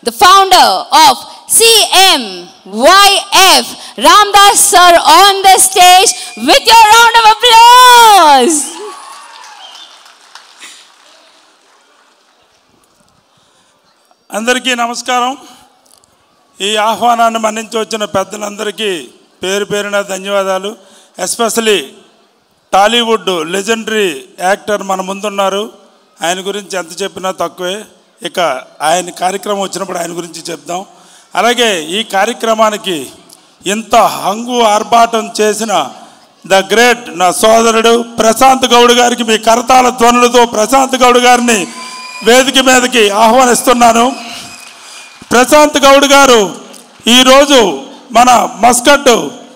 the founder of CMYF, Ramdas sir, on the stage with your round of applause. అందరికీ నమస్కారం. ఈ ఆహ్వానాన్ని మన్నించి వచ్చిన పెద్దలందరికీ పేరు పేరున ధన్యవాదాలు. ఎస్పెషలీ టాలీవుడ్ లెజెండరీ యాక్టర్ మన ముందున్నారు. ఆయన గురించి ఎంత చెప్పినా తక్కువే. ఇక ఆయన కార్యక్రమం వచ్చినప్పుడు ఆయన గురించి చెప్దాం. అలాగే ఈ కార్యక్రమానికి ఇంత హంగు ఆర్భాటం చేసిన ద గ్రేట్ నా సోదరుడు ప్రశాంత్ గౌడ్ గారికి మీ కరతాళ ధ్వనులతో ప్రశాంత్ గౌడ్ గారిని వేదిక మీదకి ఆహ్వానిస్తున్నాను. ప్రశాంత్ గౌడ్ గారు ఈరోజు మన మస్కట్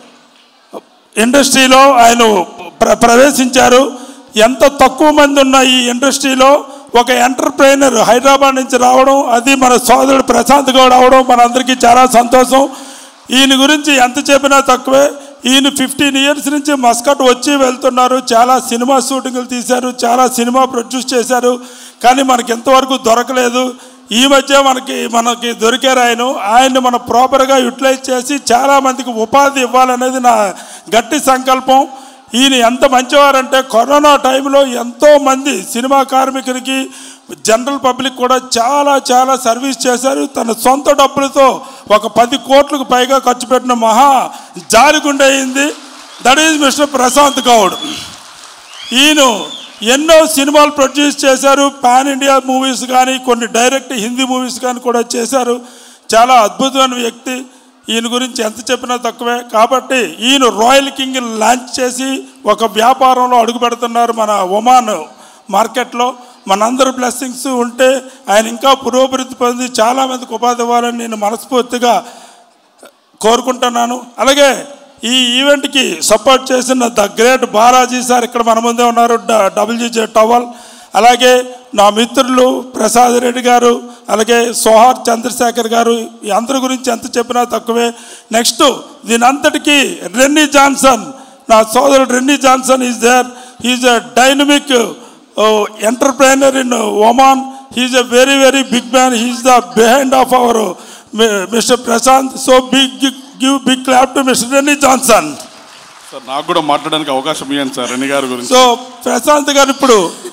ఇండస్ట్రీలో ఆయన ప్రవేశించారు. ఎంత తక్కువ మంది ఉన్న ఈ ఇండస్ట్రీలో ఒక ఎంటర్ప్రైనర్ హైదరాబాద్ నుంచి రావడం, అది మన సోదరుడు ప్రశాంత్ గౌడ్ అవడం మనందరికీ చాలా సంతోషం. ఈయన గురించి ఎంత చెప్పినా తక్కువే. ఈయన 15 years నుంచి మస్కట్ వచ్చి వెళ్తున్నారు. చాలా సినిమా షూటింగ్లు తీశారు, చాలా సినిమా ప్రొడ్యూస్ చేశారు. కానీ మనకి ఎంతవరకు దొరకలేదు. ఈ మధ్య మనకి దొరికారు. ఆయన్ని మనం ప్రాపర్గా యూటిలైజ్ చేసి చాలామందికి ఉపాధి ఇవ్వాలనేది నా గట్టి సంకల్పం. ఈయన ఎంత మంచివారంటే కరోనా టైంలో ఎంతోమంది సినిమా కార్మికులకి, జనరల్ పబ్లిక్ కూడా చాలా చాలా సర్వీస్ చేశారు. తన సొంత డబ్బులతో ఒక 10 కోట్లకు పైగా ఖర్చు పెట్టిన మహా జాలిగుండె అయింది. That is mister Prashant Goud. ఈయన ఎన్నో సినిమాలు ప్రొడ్యూస్ చేశారు. పాన్ ఇండియా మూవీస్ కానీ, కొన్ని డైరెక్ట్ హిందీ మూవీస్ కానీ కూడా చేశారు. చాలా అద్భుతమైన వ్యక్తి. ఈయన గురించి ఎంత చెప్పినా తక్కువే. కాబట్టి ఈయన రాయల్ కింగ్ లాంచ్ చేసి ఒక వ్యాపారంలో అడుగు పెడుతున్నారు మన ఒమాన్ మార్కెట్లో. మనందరూ బ్లెస్సింగ్స్ ఉంటే ఆయన ఇంకా పురోభివృద్ధి పొంది చాలామందికి ఉపాధి ఇవ్వాలని నేను మనస్ఫూర్తిగా కోరుకుంటున్నాను. అలాగే ఈ ఈవెంట్కి సపోర్ట్ చేసిన ద గ్రేట్ బాలాజీ సార్ ఇక్కడ మన ముందే ఉన్నారు, WJ టవల్. అలాగే నా మిత్రులు ప్రసాద్ రెడ్డి గారు, అలాగే సోహార్ చంద్రశేఖర్ గారు. ఈ అందరి గురించి ఎంత చెప్పినా తక్కువే. నెక్స్ట్ దీని అంతటికీ రెన్నీ జాన్సన్, నా సోదరుడు Renny Johnson is there. He's a dynamic entrepreneur in Oman. He's a very very big man. He's the behind of our mister Prashant. So give big clap to mister Renny Johnson. Sir నాకు కూడా మాట్లాడడానికి అవకాశం ఇవ్వండి sir రెన్నీ గారి గురించి. So Prashanth గారు ఇప్పుడు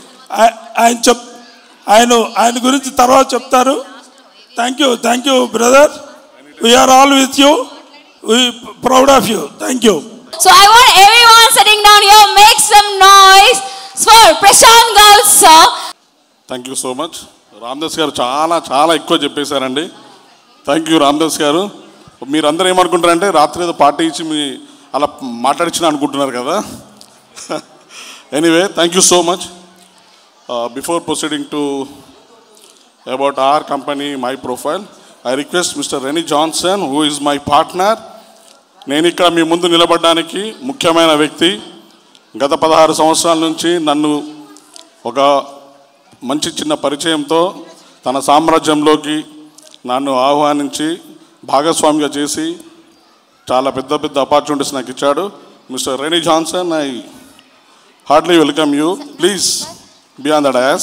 ఆయన గురించి తర్వాత చెప్తారు. Thank you brother. We're all with you. We proud of you. Thank you. So I want everyone sitting down here make some noise for Prashant Gaud sir. Thank you so much. Ramdas గారు చాలా చాలా ఎక్కువ చెప్పేశారండి. Thank you Ramdas గారు. మీరందరూ ఏమనుకుంటారంటే రాత్రి ఏదో party ఇచ్చి మీ అలా మాట్లాడించిన అనుకుంటున్నారు కదా. Anyway thank you so much. Before proceeding to about our company, my profile, I request Mr. Rennie Johnson, who is my partner. నేను ఇక్కడ మీ ముందు నిలబడడానికి ముఖ్యమైన వ్యక్తి. గత 16 సంవత్సరాల నుంచి నన్ను ఒక మంచి చిన్న పరిచయంతో తన సామ్రాజ్యంలోకి నన్ను ఆహ్వానించి భాగస్వామిగా చేసి చాలా పెద్ద పెద్ద ఆపర్చునిటీస్ నాకు ఇచ్చాడు. Mister rainy Johnson, I hardly welcome you. Please be on the dais.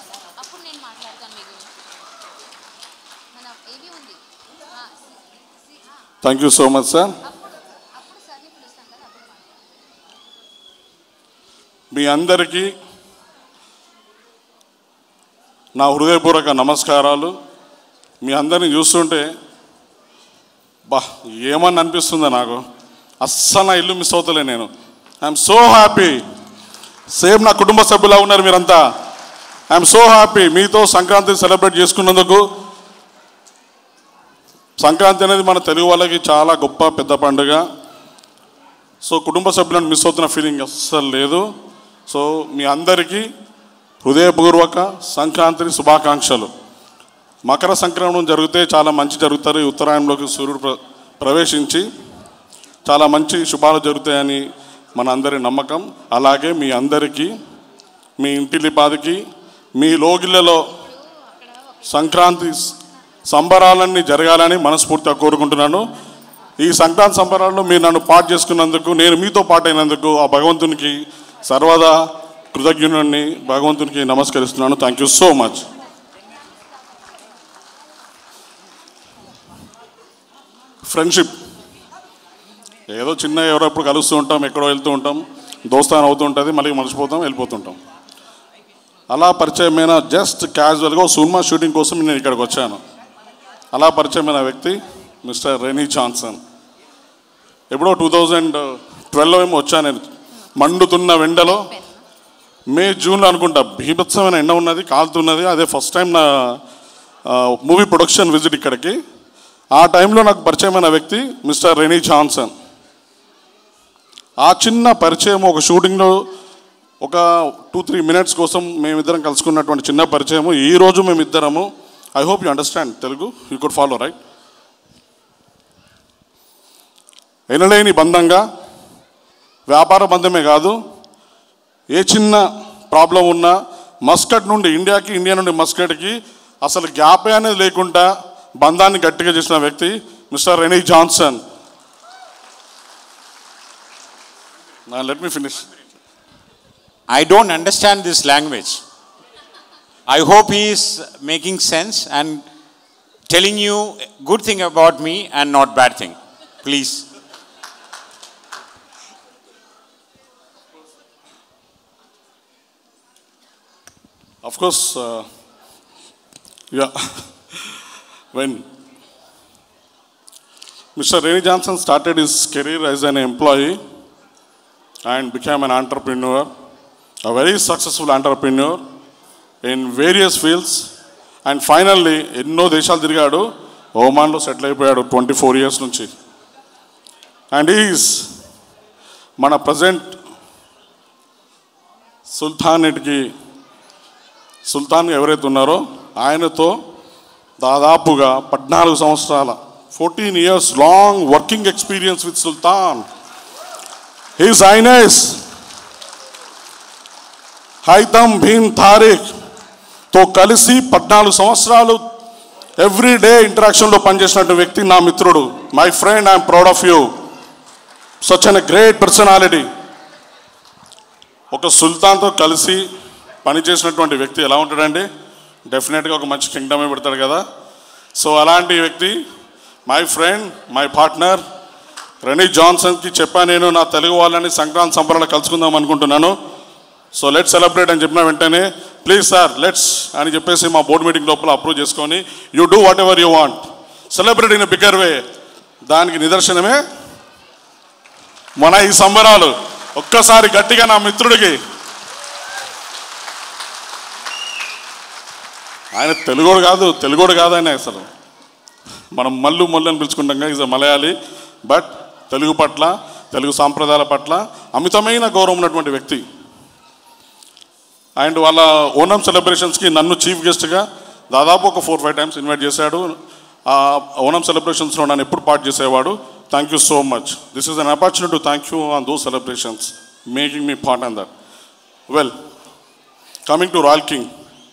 Thank you so much sir. మీ అందరికీ నా హృదయపూర్వక నమస్కారాలు. మీ అందరిని చూస్తుంటే ఏమని అనిపిస్తుందో నాకు. అస్సలు నా ఇల్లు మిస్ అవుతలే నేను. I'm so happy. సేమ్ నా కుటుంబ సభ్యులా ఉన్నారు మీరంతా. ఐఎమ్ సో హ్యాపీ మీతో సంక్రాంతి సెలబ్రేట్ చేసుకున్నందుకు. సంక్రాంతి అనేది మన తెలుగు వాళ్ళకి చాలా గొప్ప పెద్ద పండుగ. సో కుటుంబ సభ్యులను మిస్ అవుతున్న ఫీలింగ్ అస్సలు లేదు. సో మీ అందరికీ హృదయపూర్వక సంక్రాంతి శుభాకాంక్షలు. మకర సంక్రమణం జరిగితే చాలా మంచి జరుగుతారు. ఉత్తరాయణంలోకి సూర్యుడు ప్రవేశించి చాలా మంచి శుభాలు జరుగుతాయని మన అందరి నమ్మకం. అలాగే మీ అందరికీ, మీ ఇంటిలిపాదికి, మీ లోగిళ్ళలో సంక్రాంతి సంబరాలన్నీ జరగాలని మనస్ఫూర్తిగా కోరుకుంటున్నాను. ఈ సంక్రాంతి సంబరాల్లో మీరు నన్ను పాటు చేసుకున్నందుకు, నేను మీతో పాటైనందుకు ఆ భగవంతునికి సర్వదా కృతజ్ఞుని భగవంతునికి నమస్కరిస్తున్నాను. Thank you so much. Friendship. ఏదో చిన్న ఎవరెప్పుడు కలుస్తూ ఉంటాం, ఎక్కడో వెళ్తూ ఉంటాం, దోస్తాన్ అవుతూ ఉంటుంది, మళ్ళీ మర్చిపోతాం, వెళ్ళిపోతుంటాం. అలా పరిచయమైన జస్ట్ క్యాజువల్గా సినిమా షూటింగ్ కోసం నేను ఇక్కడికి వచ్చాను. అలా పరిచయమైన వ్యక్తి మిస్టర్ రెనీ జాన్సన్. ఎప్పుడో 2012 ఏమో వచ్చాను నేను. మండుతున్న ఎండలో, మే జూన్లో అనుకుంటా, బీభత్సమైన ఎండ ఉన్నది, కాలుతున్నది. అదే ఫస్ట్ టైం నా మూవీ ప్రొడక్షన్ విజిట్ ఇక్కడికి. ఆ టైంలో నాకు పరిచయమైన వ్యక్తి మిస్టర్ రెనీ జాన్సన్. ఆ చిన్న పరిచయం ఒక షూటింగ్లో ఒక 2-3 మినిట్స్ కోసం మేమిద్దరం కలుసుకున్నటువంటి చిన్న పరిచయము ఈరోజు మేమిద్దరము, I hope you understand Telugu, you could follow right. ఎనలేని బంధంగా, వ్యాపార బంధమే కాదు, ఏ చిన్న ప్రాబ్లం ఉన్నా మస్కట్ నుండి ఇండియాకి, ఇండియా నుండి మస్కట్కి అసలు గ్యాపే అనేది లేకుండా బంధాన్ని గట్టిగా చేసిన వ్యక్తి mister rainy Johnson. Let me finish. I don't understand this language. I hope he is making sense and telling you good thing about me and not bad thing. Please. Of course, yeah. When Mr. Reni Johnson started his career as an employee and became an entrepreneur, a very successful entrepreneur in various fields, and finally ఎన్నో దేశాలు తిరిగాడు, ఓమాన్లో settle అయిపోయాడు 24 years నుంచి. And is మన present sultan ఎవరైతే ఉన్నారో ఆయనతో దాదాపుగా 14 సంవత్సరాల 14 years long working experience with Sultan. His Highness Haitham bin Tariq తో కలిసి 14 సంవత్సరాలు ఎవ్రీడే ఇంటరాక్షన్లో పనిచేసినటువంటి వ్యక్తి నా మిత్రుడు. My friend, I'm proud of you. Such an great personality. ఒక సుల్తాన్తో కలిసి పనిచేసినటువంటి వ్యక్తి ఎలా ఉంటాడండి? డెఫినెట్గా ఒక మంచి కింగ్డమే పెడతాడు కదా. సో అలాంటి వ్యక్తి my friend, my partner Rennie జాన్సన్కి చెప్పాను నేను, నా తెలుగు వాళ్ళని సంక్రాంతి సంబరాలు కలుసుకుందాం అనుకుంటున్నాను, సో లెట్స్ సెలబ్రేట్ అని చెప్పిన వెంటనే ప్లీజ్ సార్ లెట్స్ అని చెప్పేసి మా బోర్డు మీటింగ్ లోపల అప్రూవ్ చేసుకొని you do whatever you want, celebrate in a bigger way. దానికి నిదర్శనమే మన ఈ సంబరాలు. ఒక్కసారి గట్టిగా నా మిత్రుడికి, ఆయన తెలుగోడు కాదు ఆయన అసలు. మనం మల్లు అని పిలుచుకుంటాం, is a Malayali, but Telugu పట్ల, తెలుగు సాంప్రదాయాల పట్ల అమితమైన గౌరవం ఉన్నటువంటి వ్యక్తి. అండ్ వాళ్ళ ఓనం సెలబ్రేషన్స్కి నన్ను చీఫ్ గెస్ట్గా దాదాపు ఒక 4-5 times ఇన్వైట్ చేశాడు. ఆ ఓనం సెలబ్రేషన్స్లో నన్ను ఎప్పుడు పార్ట్ చేసేవాడు. Thank you so much. This is an opportunity to thank you on those celebrations, making me part on that. Well, coming to Royal King.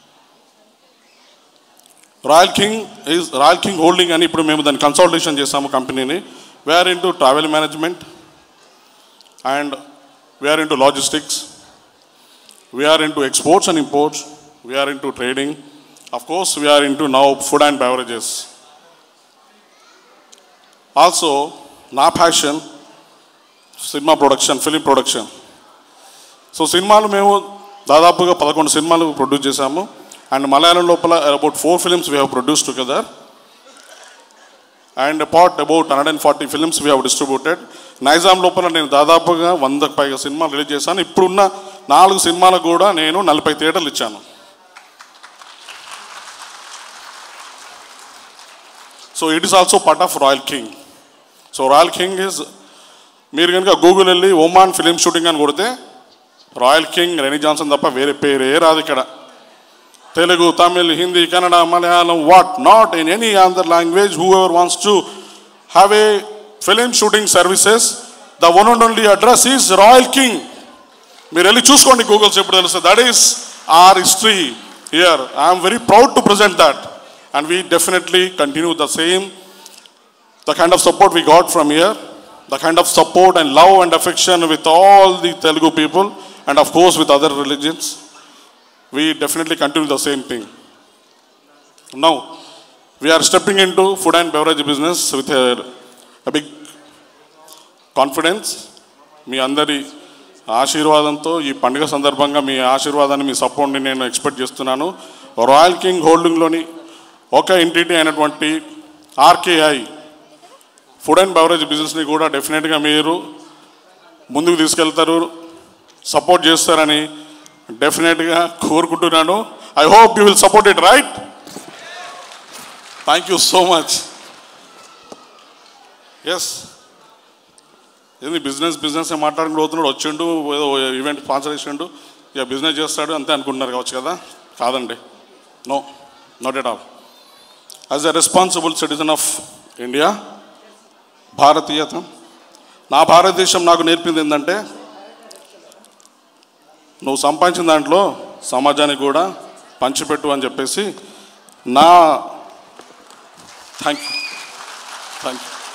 Royal King Holding అని ఇప్పుడు మేము దాన్ని కన్సల్టేషన్ చేసాము కంపెనీని. We're into travel management and we're into logistics, we're into exports and imports, we're into trading, of course we're into now food and beverages. Also నా passion cinema production, film production. So సినిమాలు మేము దాదాపుగా 11 సినిమాలు produce చేశాము. And Malayalam లోపల about 4 films we have produced together, and about 140 films we have distributed. Nizam లోపల నేను దాదాపుగా 100కు పైగా సినిమాలు రిలీజ్ చేశాను. ఇప్పుడున్న 4 సినిమాలకు కూడా నేను 40 థియేటర్లు ఇచ్చాను. So it is also part of Royal King. So Royal King is, మీరు కనుక గూగుల్ వెళ్ళి ఒమాన్ ఫిలిం షూటింగ్ అని కొడితే రాయల్ కింగ్ రెనీ జాన్సన్ తప్ప వేరే పేరే రాదు ఇక్కడ. Telugu, Tamil, Hindi, Kannada, Malayalam, what not, in any other language, whoever wants to have a film shooting services, the one and only address is Royal King. మీరు వెళ్ళి చూసుకోండి గూగుల్స్, ఎప్పుడు తెలుస్తుంది. That is our history here. I am very proud to present that, and we definitely continue the same, the kind of support we got from here, the kind of support and love and affection with all the Telugu people, and of course with other religions. We definitely continue the same thing. Now, we are stepping into food and beverage business with a big confidence. మీ అందరి ఆశీర్వాదంతో ఈ పండుగ సందర్భంగా మీ ఆశీర్వాదాన్ని, మీ సపోర్ట్ని నేను expect చేస్తున్నాను. రాయల్ కింగ్ హోల్డింగ్లోని ఒక ఎంటిటీ అయినటువంటి ఆర్కేఐ ఫుడ్ అండ్ బెవరేజ్ బిజినెస్ని కూడా డెఫినెట్గా మీరు ముందుకు తీసుకెళ్తారు, సపోర్ట్ చేస్తారని డెఫినెట్గా కోరుకుంటున్నాను. I hope you will support it, right? Thank you so much. Yes, ఏంది బిజినెస్ మాట్లాడుకుంటూ పోతున్నాడు, వచ్చిండు ఏదో ఈవెంట్ స్పాన్సర్ చేసిండు, ఇక బిజినెస్ చేస్తాడు అంతే అనుకుంటున్నారు కావచ్చు కదా. కాదండి, no, not at all. As a responsible citizen of India, భారతీయత, నా భారతదేశం నాకు నేర్పింది ఏంటంటే, నువ్వు సంపాదించిన దాంట్లో సమాజానికి కూడా పంచిపెట్టు అని చెప్పేసి నా థ్యాంక్ యూ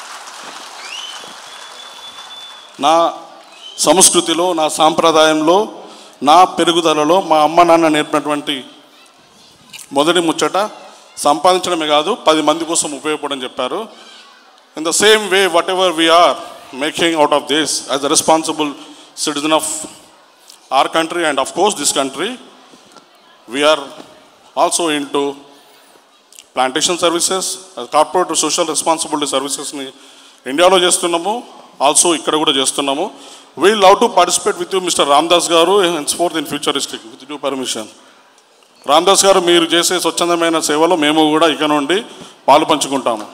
నా సంస్కృతిలో, నా సాంప్రదాయంలో, నా పెరుగుదలలో మా అమ్మ నాన్న నేర్పినటువంటి మొదటి ముచ్చట సంపాదించడమే కాదు 10 మంది కోసం ఉపయోగపడని చెప్పారు. In the same way whatever we're making out of this as a responsible citizen of our country and of course this country, we are also into plantation services, corporate social responsibility services ni ఇండియాలో చేస్తున్నాము, also ఇక్కడ కూడా చేస్తున్నాము. We love to participate with you mister Ramdas garu henceforth in futuristic with due permission. Ramdas garu, మీరు చేసే స్వచ్ఛందమైన సేవలో మేము కూడా ఇక నుండి పాలు పంచుకుంటాము.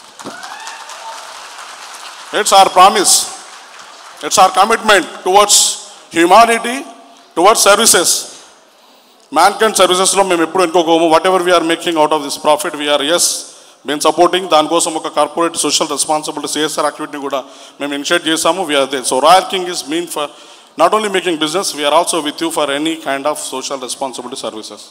It's our promise, it's our commitment towards humanity, towards services. Mankind సర్వీసెస్లో మేము ఎప్పుడు ఇంకోకోము. Whatever we're making out of this profit we're మేము సపోర్టింగ్. దానికోసం ఒక కార్పొరేట్ సోషల్ రెస్పాన్సిబిలిటీ సిఎస్ఆర్ యాక్టివిటీని కూడా మేము ఇనిషియేట్ చేసాము. We're there. So Royal King is mean for not only making business, we're also with you for any kind of social responsibility services.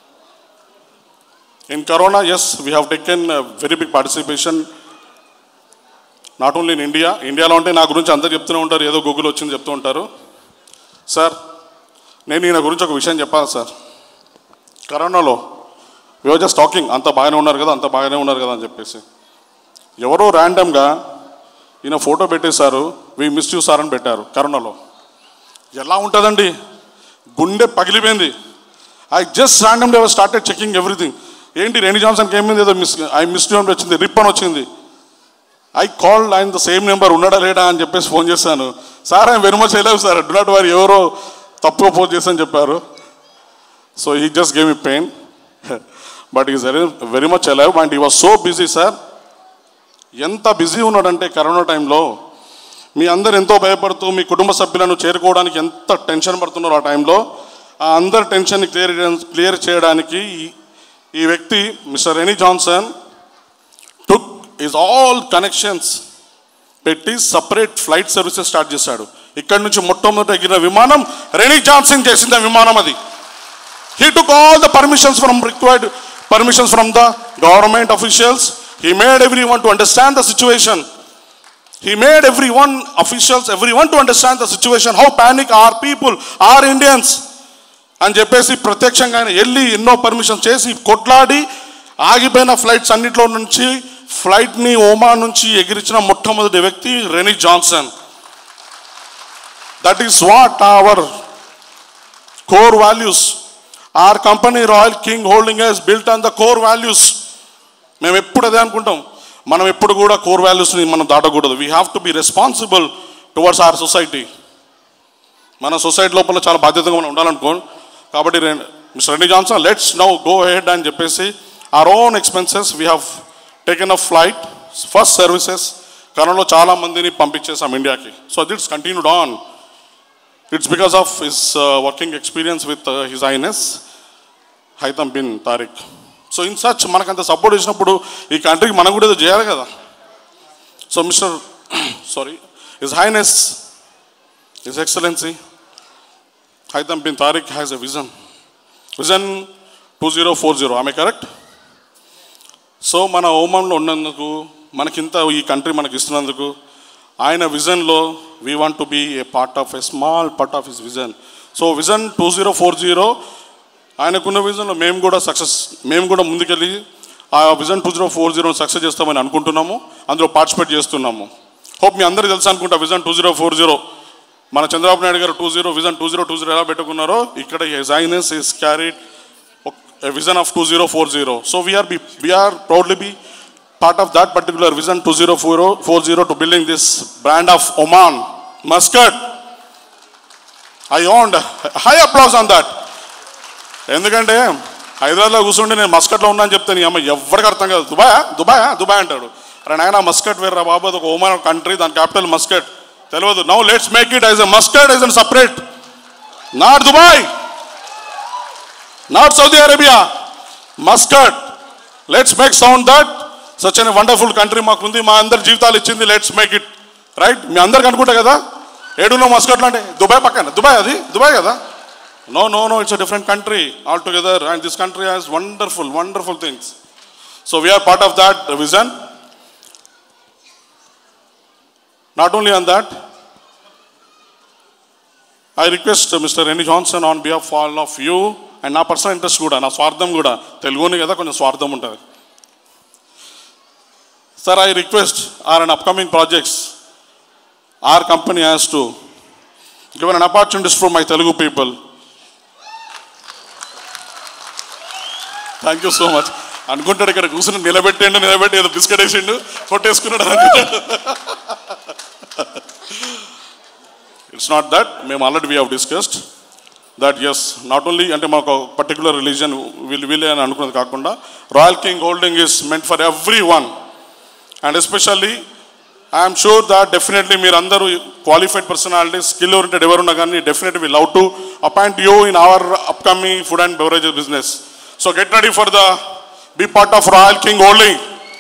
In corona, yes, we have taken very big participation, not only in India. ఇండియాలో ఉంటే నా గురించి అందరు చెప్తూనే ఉంటారు, ఏదో Google వచ్చింది చెప్తూ ఉంటారు. సార్, నేను ఈయన గురించి ఒక విషయం చెప్పాలి సార్. కరోనాలో వీఆర్ జస్ట్ టాకింగ్, అంత బాగానే ఉన్నారు కదా అని చెప్పేసి ఎవరో ర్యాండమ్గా ఈయన ఫోటో పెట్టేశారు, వీ మిస్ యూ సార్ అని పెట్టారు. కరోనాలో ఎలా ఉంటుందండి, గుండె పగిలిపోయింది. I just randomly started checking everything. ఏంటి రెనీ జాన్సన్కి ఏమైంది, ఏదో ఐ మిస్ యూ అని వచ్చింది, రిప్ అని వచ్చింది. ఐ కాల్డ్ ఆయన ద సేమ్ నెంబర్, ఉన్నాడా లేడా అని చెప్పేసి ఫోన్ చేశాను. Sir, I'm very much alive sir, do not worry, ఎవరో తప్పుగా ఫోన్ చేశాను చెప్పారు. So he just gave me pain, but is very much alive and he was so busy sir. ఎంత బిజీ ఉన్నాడంటే కరోనా టైంలో మీ అందరు ఎంతో భయపడుతూ మీ కుటుంబ సభ్యులను చేరుకోవడానికి ఎంత టెన్షన్ పడుతున్నారో ఆ టైంలో, ఆ అందరి టెన్షన్ని క్లియర్ చేయడానికి ఈ వ్యక్తి mister rainy Johnson took is all connections పెట్టి సపరేట్ ఫ్లైట్ సర్వీసెస్ స్టార్ట్ చేశాడు. ఇక్కడ నుంచి మొట్టమొదటి ఎగిరిన విమానం రెనీ జాన్సన్ చేసిన విమానం అది. He took all the permissions from required permissions from the government officials. He made everyone to understand the situation. He made everyone to understand the situation. How panic our people, our Indians. అని చెప్పేసి ప్రత్యక్షంగా ఆయన వెళ్ళి ఎన్నో permissions చేసి కొట్లాడి ఆగిపోయిన flights అన్నింటిలో నుంచి ఫ్లైట్ని ఓమాన్ నుంచి ఎగిరించిన మొట్టమొదటి వ్యక్తి Rennie Johnson. That is what our core values. Our company Royal King Holding has built on the core values. మేము ఎప్పుడు అదే అనుకుంటాం, మనం ఎప్పుడు కూడా కోర్ వాల్యూస్ని మనం దాటకూడదు. We have to be responsible towards our society. మన సొసైటీ లోపల చాలా బాధ్యతగా మనం ఉండాలనుకో. కాబట్టి mister rainy Johnson, let's now go head అని చెప్పేసి our own expenses we have taken a flight, first services. కరోనాలో చాలా మందిని పంపించేసాం ఇండియాకి. So that's continued on. It's because of his working experience with His Highness Haitham bin Tariq. So in such మనకంత support చేసినప్పుడు ఈ కంట్రీకి మనం కూడా ఏదో చేయాలి కదా. So mister His Highness, His Excellency Haitham bin Tariq has a vision 2040. Am I correct? So మన ఓమాన్లో ఉన్నందుకు, మనకింత ఈ కంట్రీ మనకి ఇస్తున్నందుకు, ఆయన విజన్లో we want to be a part of, a small part of his vision. So vision 2040 ఆయనకున్న విజన్లో మేము కూడా ముందుకెళ్ళి ఆ విజన్ 2040 సక్సెస్ చేస్తామని అనుకుంటున్నాము, అందులో పార్టిసిపేట్ చేస్తున్నాము. హోప్ మీ అందరికీ తెలుసు అనుకుంటా విజన్ 2040 మన చంద్రబాబు నాయుడు గారు విజన్ 2020 ఎలా పెట్టుకున్నారో ఇక్కడ His Highness is carried a vision of 2040. So we are proudly be part of that particular vision 2040 to building this brand of Oman Muscat. I owned high applause on that. ఎందుకంటే హైదరాబాద్లో కూర్చుంటే నేను మస్కట్లో ఉన్నా అని చెప్తాను, అమ్మ ఎవరికి అర్థం కాదు. దుబాయ్ అంటాడు. అరే నాయన మస్కట్ వేర్రా బాబు, అది ఒక ఒమాన్ కంట్రీ, దాని క్యాపిటల్ మస్కట్ తెలియదు. Now let's make it as a Muscat as an separate, not Dubai, not Saudi Arabia, Muscat. Let's make sound that such a wonderful country maakundi, ma andar jeevitalu ichindi, let's make it right. Me andar anukunta kada eduno Muscat lante Dubai pakkana, Dubai kada. No, it's a different country altogether, and this country has wonderful things. So we are part of that vision. Not only on that, I request Mr. Rennie Johnson on behalf of all of you, and నా personal interest కూడా, నా స్వార్థం కూడా, తెలుగుని కదా కొంచెం స్వార్థం ఉంటుంది. Sir, I request our an upcoming projects our company has to given an opportunities for my Telugu people. Thank you so much. అనుకుంటాడు ఇక్కడ కూర్చుని నిలబెట్టి ఏదో బిస్కెట్ వేసిండు కొట్టేసుకున్నాడు అనుకుంటాడు. It's not that. మేము already we have discussed that yes, not only అంటే మాకు పర్టికులర్ రిలీజన్ వీళ్ళే అని అనుకున్నది కాకుండా Royal King Holding is meant for everyone, and especially I'm sure that definitely మీరు అందరూ క్వాలిఫైడ్ పర్సనాలిటీస్, స్కిల్ ఓరియంటెడ్ ఎవరున్నా కానీ definitely we love to appoint you in our upcoming food and beverages business. So get ready for the be part of Royal King Holding.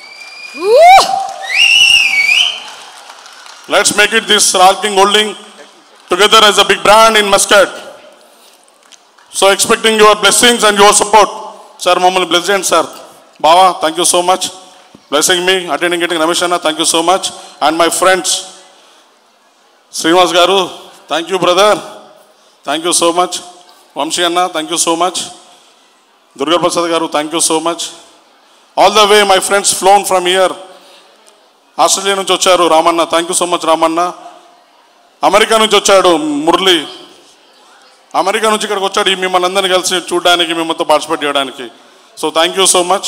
Let's make it this Royal King Holding together as a big brand in Muscat. So expecting your blessings and your support. Sir, మమ్మల్ని bless చేయండి sir. బావా, thank you so much blessing me, attending getting Ramesh అన్న, thank you so much. And my friends Srinivas garu, thank you brother, thank you so much. Vamsi అన్న, thank you so much. Durgaprasad garu, thank you so much. All the way my friends flown from here. Australia నుంచి వచ్చారు Ramanna, thank you so much Ramanna. America నుంచి వచ్చాడు Murali, America నుంచి ఇక్కడికి వచ్చాడు మిమ్మల్ని అందరినీ కలిసి చూడడానికి, మిమ్మల్తో పార్టిసిపేట్ చేయడానికి. So thank you so much.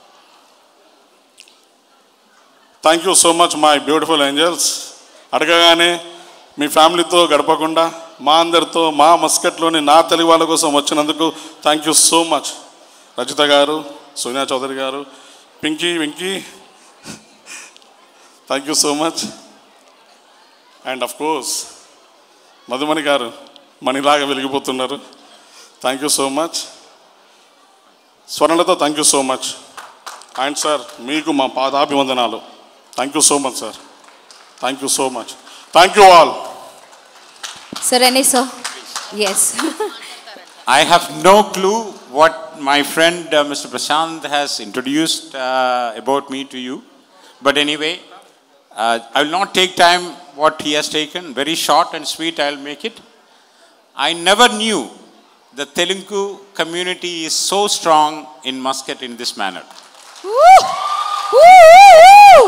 Thank you so much my beautiful angels. అడగగానే మీ ఫ్యామిలీతో గడపకుండా మా అందరితో మా మస్కట్లోని నా తెలుగు వాళ్ళ కోసం వచ్చినందుకు thank you so much. Rajitha garu, Sonia Chowdary garu, Venky thank you so much. And of course Madhumani garu మనీలాగా వెలిగిపోతున్నారు, థ్యాంక్ యూ సో మచ్. స్వర్ణలతో thank you so much. And sir, మీకు మా పాదాభివందనాలు. Thank you so much sir, thank you so much. Thank you all. Sir, Rennie sir. Yes. I have no clue what my friend Mr. Prashant has introduced about me to you. But anyway, I will not take time what he has taken. Very short and sweet, I will make it. I never knew the Telugu community is so strong in Muscat in this manner. Woo! Woo!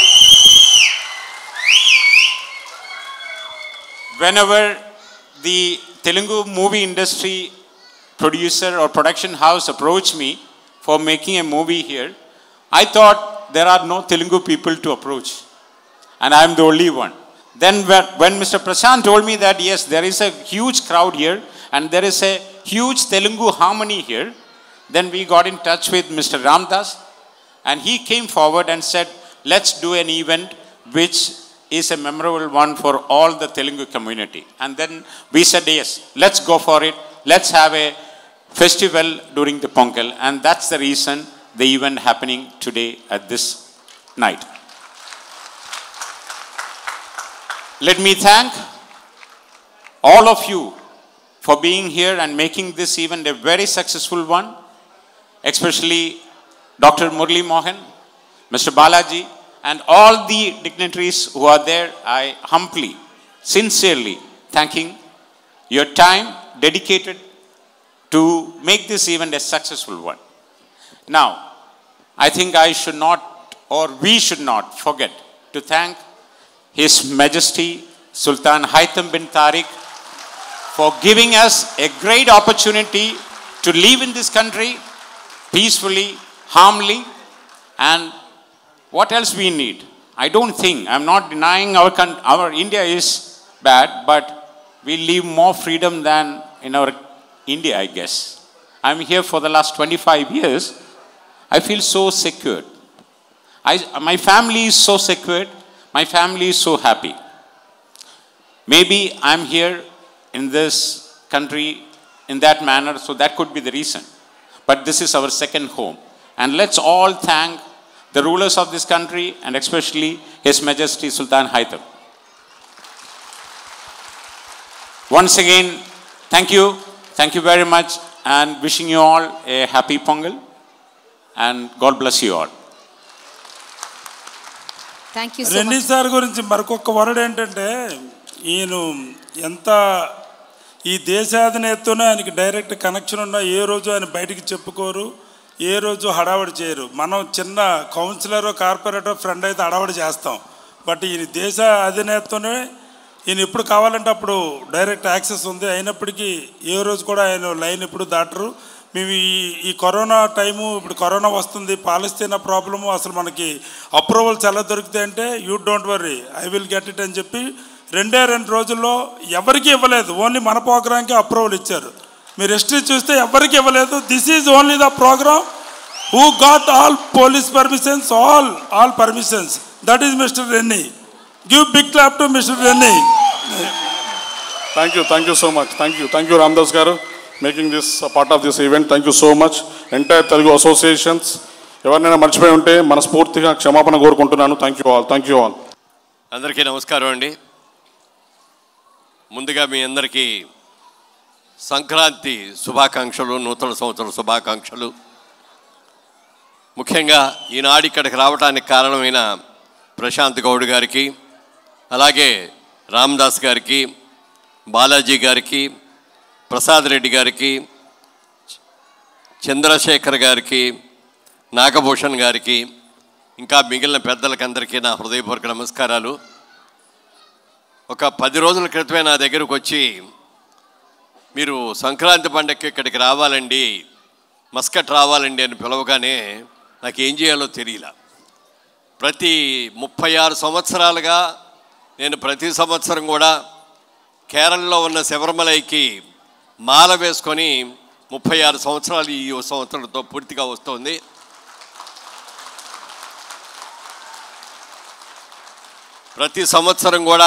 Whenever the Telugu movie industry producer or production house approached me for making a movie here, I thought there are no Telugu people to approach, and I am the only one. Then when Mr. Prashant told me that yes, there is a huge crowd here and there is a huge Telugu harmony here, then we got in touch with Mr. Ramdas, and he came forward and said, let's do an event which is a memorable one for all the Telugu community. And then we said yes, let's go for it. Let's have a festival during the Pongal, and that's the reason the event happening today at this night. Let me thank all of you for being here and making this event a very successful one, especially Dr. Murli Mohan, Mr. Balaji, and all the dignitaries who are there. I humbly, sincerely thanking your time dedicated to make this event a successful one. Now, I think I should not, or we should not forget to thank His Majesty Sultan Haitham bin Tariq for giving us a great opportunity to live in this country peacefully, harmlessly, and what else we need? I don't think, I'm not denying our India is bad, but we live more freedom than in our India, I guess. I'm here for the last 25 years. I feel so secured. My family is so secured. My family is so happy. Maybe I'm here in this country in that manner, so that could be the reason. But this is our second home. And let's all thank the rulers of this country and especially His Majesty Sultan Haitham. Once again, thank you. Thank you very much, and wishing you all a happy Pongal, and God bless you all. Thank you so Reddy much. Sir గురించి మరొక word ఏంటంటే, ఈయన ఎంత ఈ దేశాధినేతతోనే ఆయనకి direct connection ఉన్నా ఏ రోజు ఆయన బయటికి చెప్పుకోరు, ఏ రోజు హడావడి చేయరు. మనం చిన్న కౌన్సిలర్ కార్పొరేటర్ ఫ్రెండ్ అయితే హడావడి చేస్తాం, బట్ ఈయన దేశ అధినేతతోనే ఈయన ఎప్పుడు కావాలంటే అప్పుడు డైరెక్ట్ యాక్సెస్ ఉంది. అయినప్పటికీ ఏ రోజు కూడా ఆయన లైన్ ఎప్పుడు దాటరు. మేము ఈ కరోనా టైము, ఇప్పుడు కరోనా వస్తుంది, పాలస్తీనా ప్రాబ్లము, అసలు మనకి అప్రూవల్స్ ఎలా దొరుకుతాయి అంటే, you don't worry, I will get it అని చెప్పి 2 రోజుల్లో ఎవరికి ఇవ్వలేదు, ఓన్లీ మన ప్రోగ్రామ్కి అప్రూవల్ ఇచ్చారు. మీరు హిస్టరీ చూస్తే ఎవరికి ఇవ్వలేదు. This is only the program who got all police permissions, all permissions. That is mister Rennie. Give big clap to mister Rennie. Thank you so much. Thank you Ramadas garu, making this part of this event. Thank you so much. Entire Telugu associations, ఎవరినైనా మర్చిపోయి ఉంటే మనస్ఫూర్తిగా క్షమాపణ కోరుకుంటున్నాను. Thank you all. అందరికీ నమస్కారం అండి. ముందుగా మీ అందరికీ సంక్రాంతి శుభాకాంక్షలు, నూతన సంవత్సర శుభాకాంక్షలు. ముఖ్యంగా ఈనాడు ఇక్కడికి రావడానికి కారణమైన ప్రశాంత్ గౌడ్ గారికి, అలాగే రామదాస్ గారికి, బాలాజీ గారికి, ప్రసాద్ రెడ్డి గారికి, చంద్రశేఖర్ గారికి, నాగభూషణ్ గారికి, ఇంకా మిగిలిన పెద్దలకందరికీ నా హృదయపూర్వక నమస్కారాలు. ఒక 10 రోజుల క్రితమే నా దగ్గరకు వచ్చి, మీరు సంక్రాంతి పండగకి ఇక్కడికి రావాలండి, మస్కట్ రావాలండి అని పిలవగానే నాకు ఏం చేయాలో తెలియలా. ప్రతి 36 సంవత్సరాలుగా నేను ప్రతి సంవత్సరం కూడా కేరళలో ఉన్న శబరిమలైకి మాల వేసుకొని 36 సంవత్సరాలు ఈ సంవత్సరంతో పూర్తిగా వస్తుంది. ప్రతి సంవత్సరం కూడా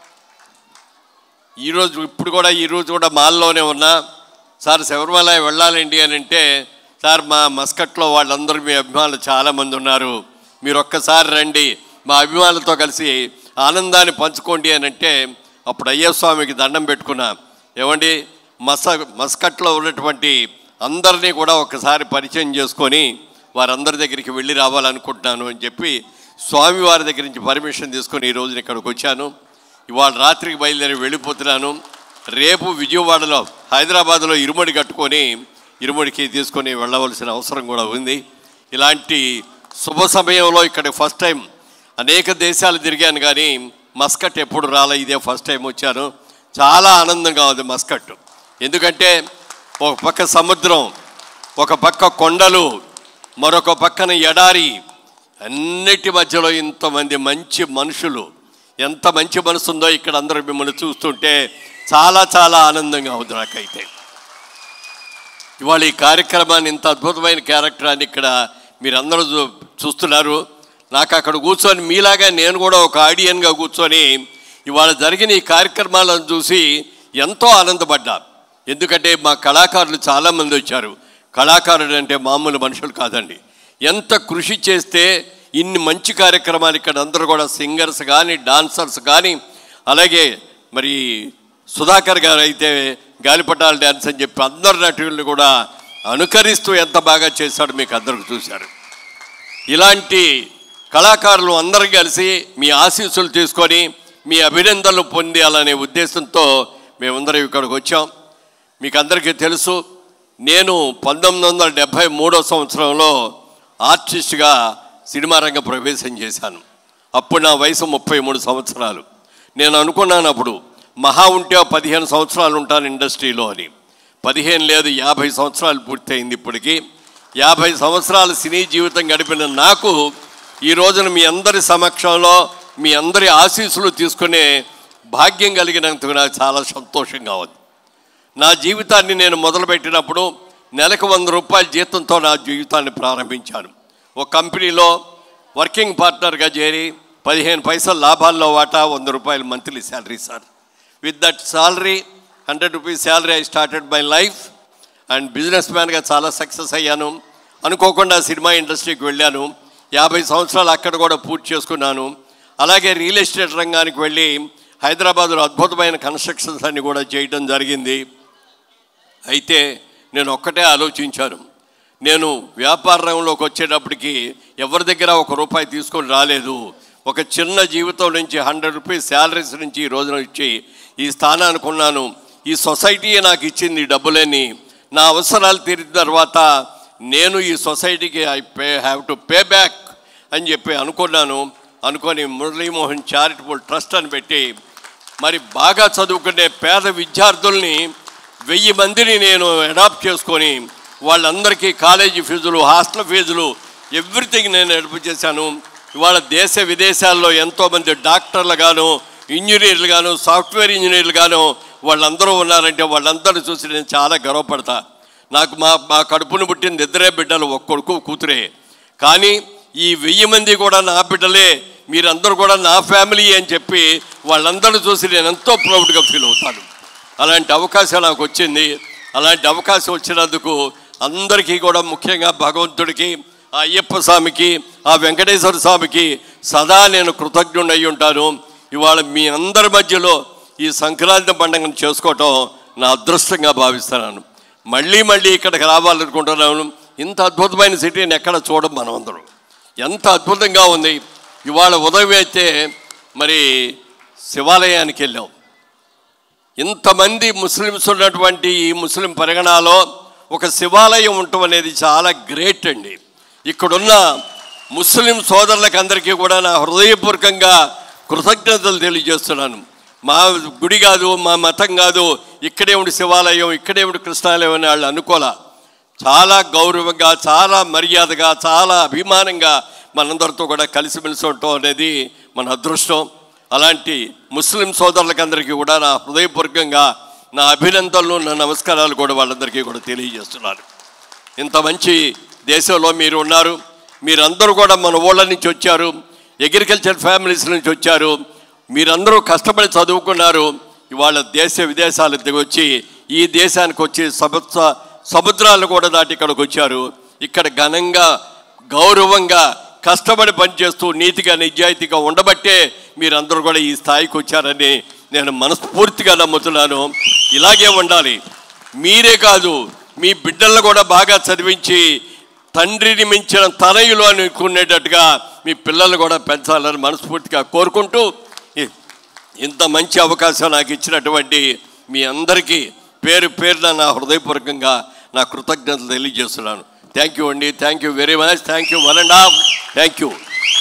ఈ రోజు కూడా మాల్లోనే ఉన్నా, సార్ శబరిమల వెళ్ళాలండి అని అంటే, సార్ మా మస్కట్లో వాళ్ళందరూ మీ అభిమానులు చాలామంది ఉన్నారు, మీరు ఒక్కసారి రండి, మా అభిమానులతో కలిసి ఆనందాన్ని పంచుకోండి అని అంటే, అప్పుడు అయ్యప్ప స్వామికి దండం పెట్టుకున్నా, ఏమండి మస్కట్లో ఉన్నటువంటి అందరినీ కూడా ఒకసారి పరిచయం చేసుకొని వారందరి దగ్గరికి వెళ్ళి రావాలనుకుంటున్నాను అని చెప్పి స్వామివారి దగ్గర నుంచి పర్మిషన్ తీసుకొని ఈ రోజున ఇక్కడికి వచ్చాను. ఇవాళ రాత్రికి బయలుదేరి వెళ్ళిపోతున్నాను. రేపు విజయవాడలో, హైదరాబాద్లో ఇరుముడి కట్టుకొని ఇరుముడికి తీసుకొని వెళ్ళవలసిన అవసరం కూడా ఉంది. ఇలాంటి శుభ సమయంలో ఇక్కడ ఫస్ట్ టైం అనేక దేశాలు తిరిగాను, కానీ మస్కట్ ఎప్పుడు రాలే, ఇదే ఫస్ట్ టైం వచ్చాను. చాలా ఆనందంగా ఉంది మస్కట్. ఎందుకంటే ఒక పక్క సముద్రం, ఒక పక్క కొండలు, మరొక పక్కన ఎడారి, అన్నిటి మధ్యలో ఇంతమంది మంచి మనుషులు, ఎంత మంచి మనసు ఉందో ఇక్కడ అందరూ మిమ్మల్ని చూస్తుంటే చాలా చాలా ఆనందంగా ఉంది నాకైతే. ఇవాళ ఈ కార్యక్రమాన్ని, ఇంత అద్భుతమైన క్యారెక్టరాన్ని ఇక్కడ మీరందరూ చూస్తున్నారు. నాకు అక్కడ కూర్చొని మీలాగా నేను కూడా ఒక ఆడియన్గా కూర్చొని ఇవాళ జరిగిన ఈ కార్యక్రమాలను చూసి ఎంతో ఆనందపడ్డా. ఎందుకంటే మా కళాకారులు చాలామంది వచ్చారు. కళాకారుడు అంటే మామూలు మనుషులు కాదండి. ఎంత కృషి చేస్తే ఇన్ని మంచి కార్యక్రమాలు ఇక్కడ అందరూ కూడా సింగర్స్ కానీ, డాన్సర్స్ కానీ, అలాగే మరి సుధాకర్ గారు అయితే గాలిపటాల డ్యాన్స్ అని చెప్పి అందరు నటులను కూడా అనుకరిస్తూ ఎంత బాగా చేశాడు మీకు అందరికి చూశారు. ఇలాంటి కళాకారులు అందరూ కలిసి మీ ఆశీస్సులు తీసుకొని మీ అభినందనలు పొందాలనే ఉద్దేశంతో మేమందరం ఇక్కడికి వచ్చాం. మీకు అందరికీ తెలుసు, నేను 1973 సంవత్సరంలో ఆర్టిస్ట్గా సినిమా రంగ ప్రవేశం చేశాను. అప్పుడు నా వయసు 33 సంవత్సరాలు. నేను అనుకున్నాను అప్పుడు మహా ఉంటే 15 సంవత్సరాలు ఉంటాను ఇండస్ట్రీలో అని. 15 లేదు, 50 సంవత్సరాలు పూర్తయింది. ఇప్పటికీ 50 సంవత్సరాల సినీ జీవితం గడిపిన నాకు ఈ రోజున మీ అందరి సమక్షంలో మీ అందరి ఆశీస్సులు తీసుకునే భాగ్యం కలిగినందుకు నాకు చాలా సంతోషంగా ఉంది. నా జీవితాన్ని నేను మొదలుపెట్టినప్పుడు నెలకు 100 రూపాయల జీతంతో నా జీవితాన్ని ప్రారంభించాను. ఒక కంపెనీలో వర్కింగ్ పార్ట్నర్గా చేరి 15 పైసల లాభాల్లో వాటా 100 రూపాయలు monthly salary sir. With that salary 100 rupees salary I started my life and business మ్యాన్గా చాలా సక్సెస్ అయ్యాను. అనుకోకుండా సినిమా ఇండస్ట్రీకి వెళ్ళాను. 50 సంవత్సరాలు అక్కడ కూడా పూర్తి చేసుకున్నాను. అలాగే రియల్ ఎస్టేట్ రంగానికి వెళ్ళి హైదరాబాద్లో అద్భుతమైన కన్స్ట్రక్షన్స్ అన్ని కూడా చేయడం జరిగింది. అయితే నేను ఒక్కటే ఆలోచించాను, నేను వ్యాపార రంగంలోకి వచ్చేటప్పటికి ఎవరి దగ్గర 1 రూపాయి తీసుకొని రాలేదు. ఒక చిన్న జీవితం నుంచి 100 రూపీస్ శాలరీస్ నుంచి ఈ రోజున వచ్చి ఈ స్థానానికి ఉన్నాను. ఈ సొసైటీయే నాకు ఇచ్చింది డబ్బులని. నా అవసరాలు తీరిన తర్వాత నేను ఈ సొసైటీకి హ్యావ్ టు పే బ్యాక్ అని చెప్పి అనుకొని మురళీమోహన్ చారిటబుల్ ట్రస్ట్ అని పెట్టి మరి బాగా చదువుకునే పేద విద్యార్థుల్ని 1000 మందిని నేను అడాప్ట్ చేసుకొని వాళ్ళందరికీ కాలేజీ ఫీజులు, హాస్టల్ ఫీజులు ఎవ్రీథింగ్ నేను అడాప్ట్ చేశాను. ఇవాళ దేశ విదేశాల్లో ఎంతోమంది డాక్టర్లు గాను, ఇంజనీర్లు గాను, సాఫ్ట్వేర్ ఇంజనీర్లు గాను వాళ్ళందరూ ఉన్నారంటే వాళ్ళందరూ చూసి నేను చాలా గర్వపడతా. నాకు మా కడుపును పుట్టిన 2 బిడ్డలు, 1 కొడుకు కూతురే. కానీ ఈ 1000 మంది కూడా నా బిడ్డలే, మీరందరూ కూడా నా ఫ్యామిలీ అని చెప్పి వాళ్ళందరూ చూసి నేను ఎంతో ప్రౌడ్గా ఫీల్ అవుతాను. అలాంటి అవకాశం నాకు వచ్చింది. అలాంటి అవకాశం వచ్చినందుకు అందరికీ కూడా ముఖ్యంగా భగవంతుడికి, ఆ అయ్యప్ప స్వామికి, ఆ వెంకటేశ్వర స్వామికి సదా నేను కృతజ్ఞుడై ఉంటాను. ఇవాళ మీ అందరి మధ్యలో ఈ సంక్రాంతి పండుగను చేసుకోవటం నా అదృష్టంగా భావిస్తున్నాను. మళ్ళీ ఇక్కడికి రావాలనుకుంటున్నాను. ఇంత అద్భుతమైన సిటీని ఎక్కడ చూడం మనం అందరం. ఎంత అద్భుతంగా ఉంది. ఇవాళ ఉదయం అయితే మరి శివాలయానికి వెళ్ళాం. ఇంతమంది ముస్లిమ్స్ ఉన్నటువంటి ఈ ముస్లిం పరిగణాలో ఒక శివాలయం ఉండటం అనేది చాలా గ్రేట్ అండి. ఇక్కడున్న ముస్లిం సోదరులకు అందరికీ కూడా నా హృదయపూర్వకంగా కృతజ్ఞతలు తెలియజేస్తున్నాను. మా గుడి కాదు, మా మతం కాదు, ఇక్కడే ఉండి శివాలయం, ఇక్కడే ఉండి కృష్ణాలయం అని వాళ్ళు అనుకోలే. చాలా గౌరవంగా, చాలా మర్యాదగా, చాలా అభిమానంగా మనందరితో కూడా కలిసిమెలిసి ఉండటం అనేది మన అదృష్టం. అలాంటి ముస్లిం సోదరులకు అందరికీ కూడా నా హృదయపూర్వకంగా నా అభినందనలు, నా నమస్కారాలు కూడా వాళ్ళందరికీ కూడా తెలియజేస్తున్నాను. ఇంత మంచి దేశంలో మీరు ఉన్నారు. మీరందరూ కూడా మన ఊళ్ళ నుంచి వచ్చారు, అగ్రికల్చర్ ఫ్యామిలీస్ నుంచి వచ్చారు. మీరందరూ కష్టపడి చదువుకున్నారు. ఇవాళ దేశ విదేశాలకు దిగొచ్చి ఈ దేశానికి వచ్చి సముద్రాలను కూడా దాటి ఇక్కడికి వచ్చారు. ఇక్కడ ఘనంగా, గౌరవంగా కష్టపడి పనిచేస్తూ నీతిగా, నిజాయితీగా ఉండబట్టే మీరందరూ కూడా ఈ స్థాయికి వచ్చారని నేను మనస్ఫూర్తిగా నమ్ముతున్నాను. ఇలాగే ఉండాలి. మీరే కాదు, మీ బిడ్డలను కూడా బాగా చదివించి తండ్రిని మించిన తనయులు అనుకునేటట్టుగా మీ పిల్లలు కూడా పెంచాలని మనస్ఫూర్తిగా కోరుకుంటూ ఇంత మంచి అవకాశం నాకు ఇచ్చినటువంటి మీ అందరికీ పేరు పేరున నా హృదయపూర్వకంగా నా కృతజ్ఞతలు తెలియజేస్తున్నాను. థ్యాంక్ యూ అండి. Thank you very much. Thank you 1.5. Thank you.